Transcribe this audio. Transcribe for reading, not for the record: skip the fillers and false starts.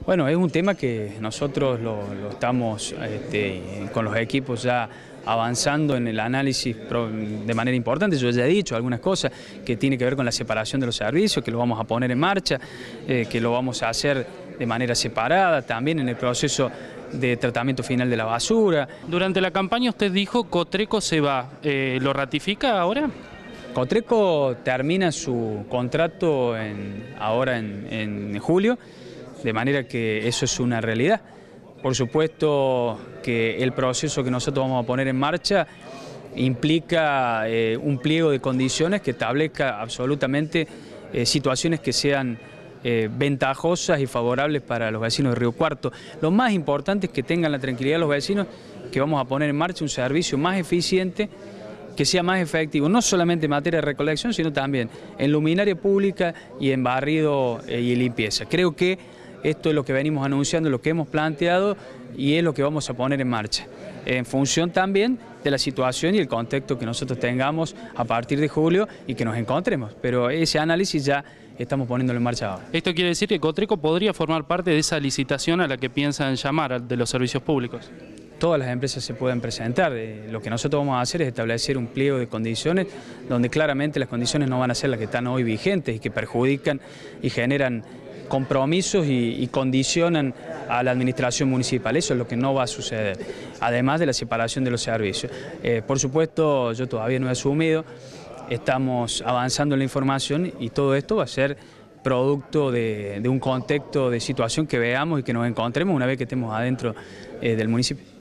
Bueno, es un tema que nosotros lo estamos con los equipos ya avanzando en el análisis de manera importante. Yo ya he dicho algunas cosas que tienen que ver con la separación de los servicios, que lo vamos a poner en marcha, que lo vamos a hacer de manera separada, también en el proceso de tratamiento final de la basura. Durante la campaña usted dijo Cotreco se va, ¿lo ratifica ahora? Cotreco termina su contrato ahora en julio, de manera que eso es una realidad. Por supuesto que el proceso que nosotros vamos a poner en marcha implica un pliego de condiciones que establezca absolutamente situaciones que sean ventajosas y favorables para los vecinos de Río Cuarto. Lo más importante es que tengan la tranquilidad los vecinos que vamos a poner en marcha un servicio más eficiente, que sea más efectivo, no solamente en materia de recolección, sino también en luminaria pública y en barrido y limpieza. Creo que esto es lo que venimos anunciando, lo que hemos planteado y es lo que vamos a poner en marcha, en función también de la situación y el contexto que nosotros tengamos a partir de julio y que nos encontremos. Pero ese análisis ya estamos poniéndolo en marcha ahora. ¿Esto quiere decir que Cotreco podría formar parte de esa licitación a la que piensan llamar, de los servicios públicos? Todas las empresas se pueden presentar. Lo que nosotros vamos a hacer es establecer un pliego de condiciones donde claramente las condiciones no van a ser las que están hoy vigentes y que perjudican y generan compromisos y condicionan a la administración municipal. Eso es lo que no va a suceder, además de la separación de los servicios. Por supuesto, yo todavía no he asumido, estamos avanzando en la información y todo esto va a ser producto de un contexto de situación que veamos y que nos encontremos una vez que estemos adentro del municipio.